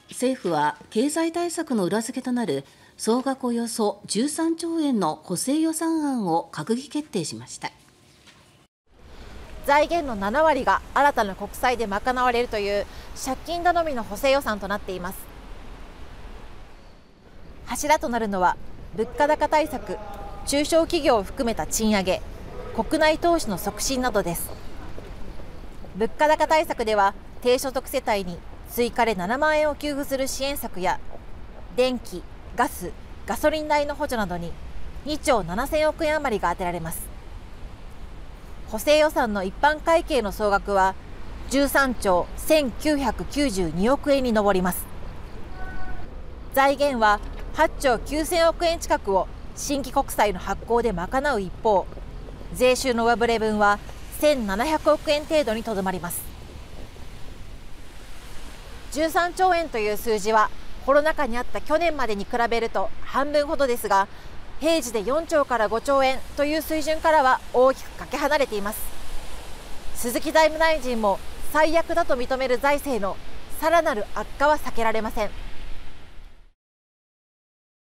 政府は経済対策の裏付けとなる総額およそ13兆円の補正予算案を閣議決定しました。 財源の7割が新たな国債で賄われるという借金頼みの補正予算となっています。柱となるのは物価高対策、中小企業を含めた賃上げ、国内投資の促進などです。物価高対策では低所得世帯に追加で7万円を給付する支援策や、電気、ガス、ガソリン代の補助などに2兆7000億円余りが充てられます。補正予算の一般会計の総額は13兆1992億円に上ります。財源は8兆9000億円近くを新規国債の発行で賄う一方、税収の上振れ分は1700億円程度にとどまります。13兆円という数字はコロナ禍にあった去年までに比べると半分ほどですが、平時で4兆から5兆円という水準からは大きくかけ離れています。鈴木財務大臣も最悪だと認める財政のさらなる悪化は避けられません。